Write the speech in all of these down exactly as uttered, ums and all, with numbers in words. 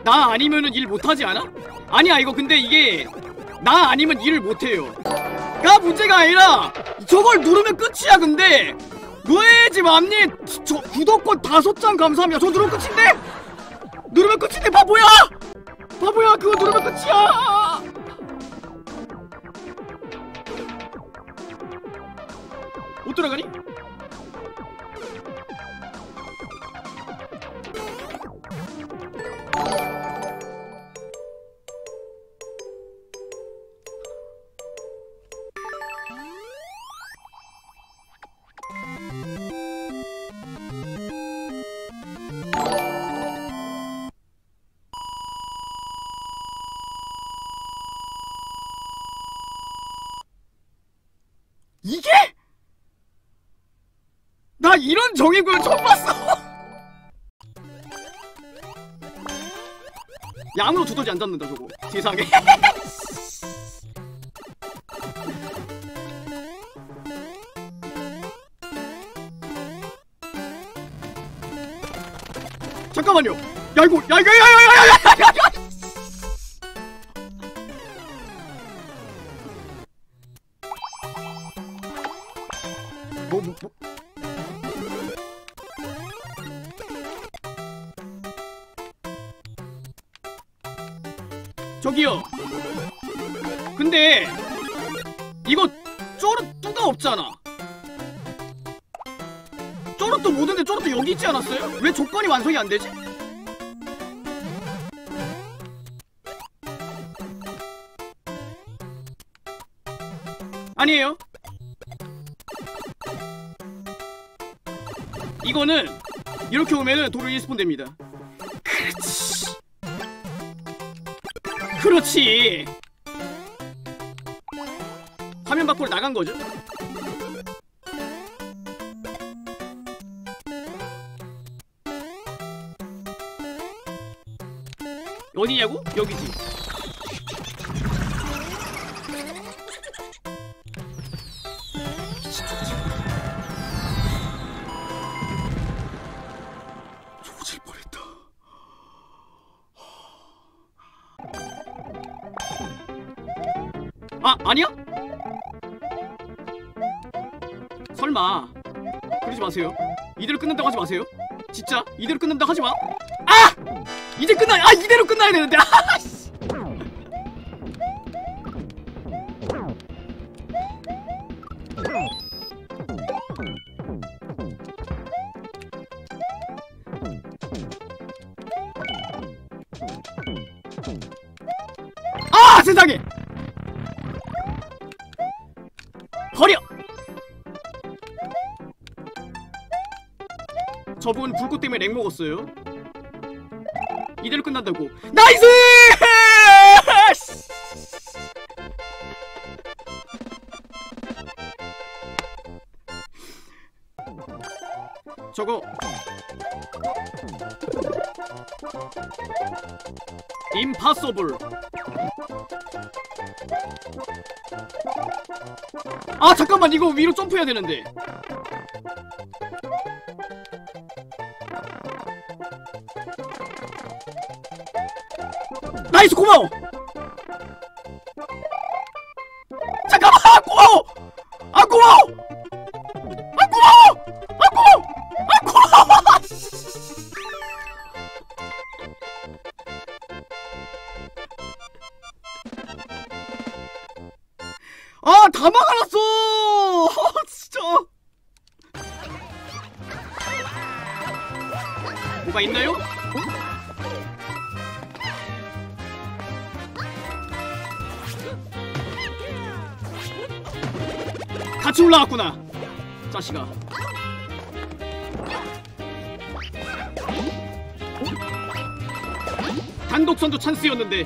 나 아니면은 일 못하지 않아? 아니야 이거 근데 이게 나 아니면 일을 못해요. 가 문제가 아니라 저걸 누르면 끝이야. 근데 왜 지 맘님 저 구독권 다섯 장 감사합니다. 저 누르면 끝인데? 누르면 끝인데 바보야! 바보야 그거 누르면 끝이야! 못 들어가니? 이게? 나 이런 정의구현 처음 봤어! 양으로 두더지 안 잡는다 저거 세상에. 잠깐만요. 야 이거 야 이거 야야야야야야야. 뭐 뭐 뭐. 저기요. 근데 이거 쪼르뚜가 없잖아. 쪼르뚜 모든데 쪼르뚜 여기 있지 않았어요? 왜 조건이 완성이 안 되지? 아니에요. 이거는 이렇게 오면은 도로 일 스폰 됩니다. 그렇지. 그렇지. 화면 밖으로 나간 거죠. 어디냐고? 여기지. 조질 뻔했다. 아, 아니야? 설마 그러지 마세요. 이대로 끝난다고 하지 마세요. 진짜 이대로 끝난다고 하지 마. 아! 이제 끝나. 아, 이대로 끝나야 되는데. 아, 씨. 아, 세상에. 버려. 저분 불꽃 때문에 렉 먹었어요. 이대로 끝난다고. 나이스! 저거 임파서블. 아 잠깐만, 이거 위로 점프해야 되는데. 나이스, 고마워. 잠깐만, 아, 고마워. 아 고마워. 아 고마워. 아 고마워. 아 고마워. 아, 다 막아놨어. 아, 진짜. 뭐가 있나요? 같이 올라갔구나, 자식아. 단독선도 찬스였는데.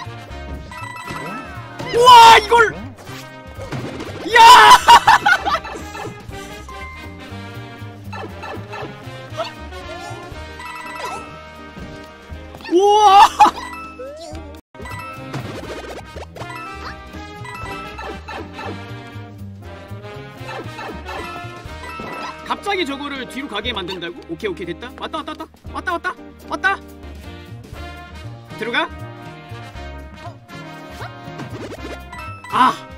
우와, 이걸. 야! 우와! 갑자기 저거를 뒤로 가게 만든다고? 오케이 오케이 됐다. 왔다 왔다 왔다 왔다 왔다 왔다. 들어가? 아!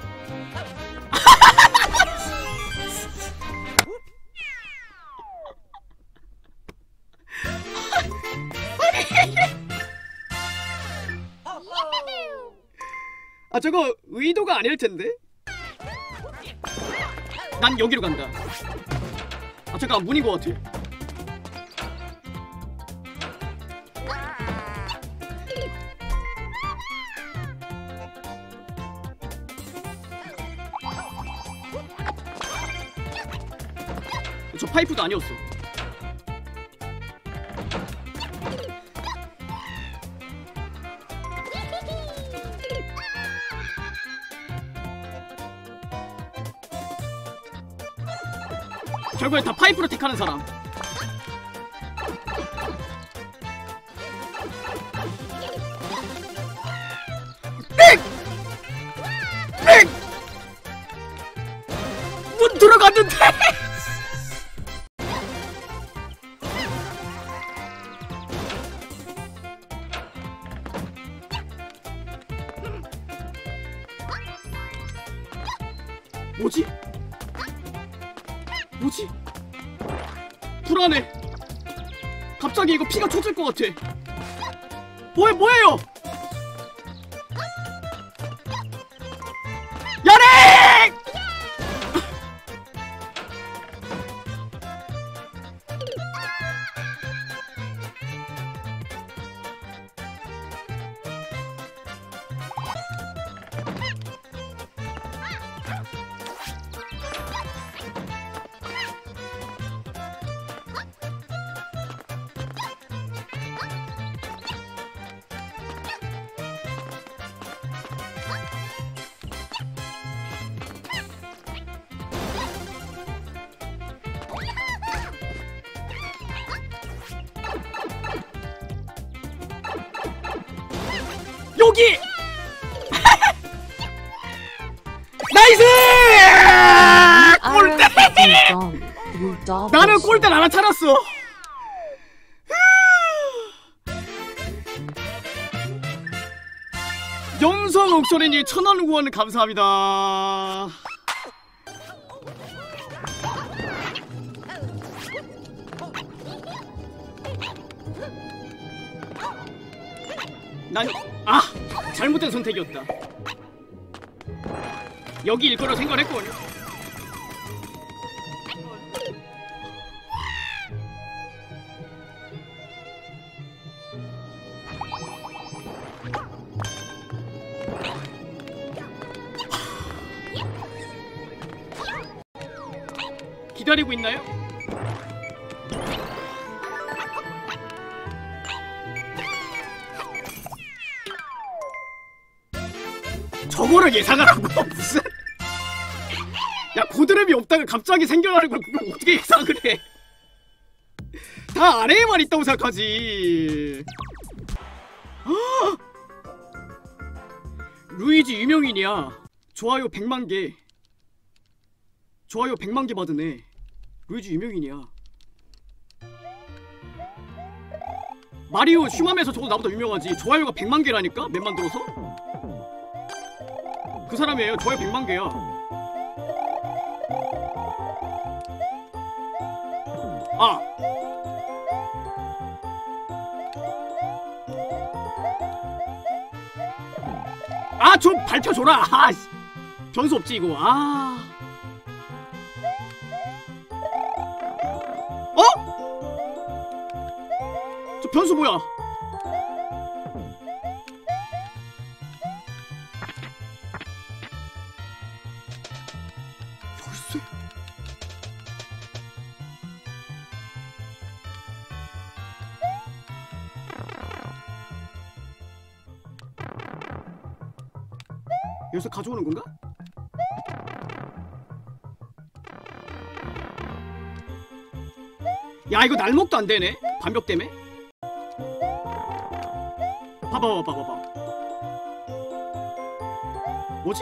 아 저거 의도가 아닐 텐데? 난 여기로 간다. 아 잠깐 문인 것 같아. 저 파이프도 아니었어. 결국엔 다 파이프로 택하는 사람. 삑! 삑! 문 들어갔는데! 뭐지? 뭐지? 불안해. 갑자기 이거 피가 솟을 것 같아. 뭐해 뭐예요? 야렉! 여기! 나이스! 골대! 나는 골대를 알아차렸어. 영성 옥소리님 천원 후원 감사합니다. 난 아! 잘못된 선택이었다. 여기일 거라 생각했군. 기다리고 있나요? 저거를 예상하라고? 무슨? 야 고드름이 없다가 갑자기 생겨나는 걸 그걸 어떻게 예상을 해? 다 아래에만 있다고 생각하지. 루이지 유명인이야. 좋아요 백만 개. 좋아요 백만 개 받으네. 루이지 유명인이야. 마리오 슈맘에서 저거 나보다 유명하지. 좋아요가 백만 개라니까? 맵 만들어서? 그 사람이에요. 좋아요 백만 개야. 아! 아! 좀 밝혀줘라! 아! 변수 없지 이거. 아! 어? 저 변수 뭐야? 열쇠? 열쇠 가져오는 건가? 야 이거 날먹도 안 되네. 반벽 때문에. 봐봐 봐봐 봐봐. 뭐지?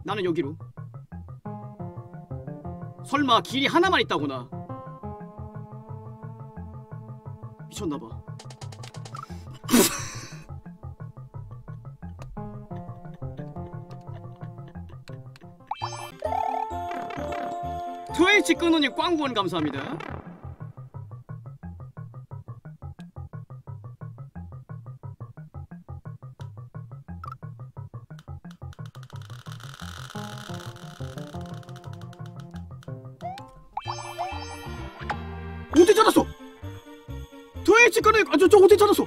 나는 여기로. 설마 길이 하나만 있다구나. 미쳤나봐. 트위치 끊으니 꽝구원 감사합니다. 어디 찾았어? 트위치 끊으니 아, 저, 저 어디 찾았어?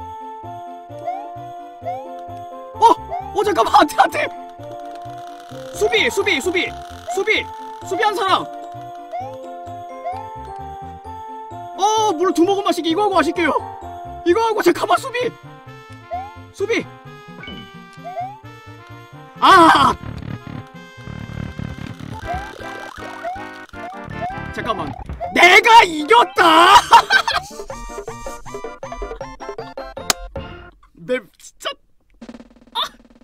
어! 어 잠깐만 안돼 안돼! 수비 수비 수비 수비 수비한 사람! 어 물 두 모금 마시기 이거 하고 마실게요. 이거 하고 잠깐만 수비 수비 아 잠깐만 내가 이겼다. 맵 진짜 아!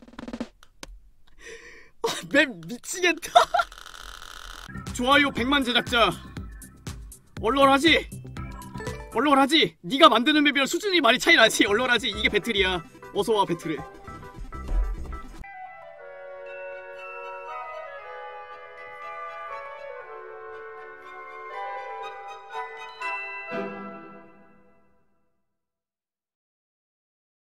맵 미치겠다. 좋아요 백만 제작자 얼얼하지? 얼얼하지? 네가 만드는 맵이랑 수준이 많이 차이 나지? 얼얼하지? 이게 배틀이야. 어서와 배틀에.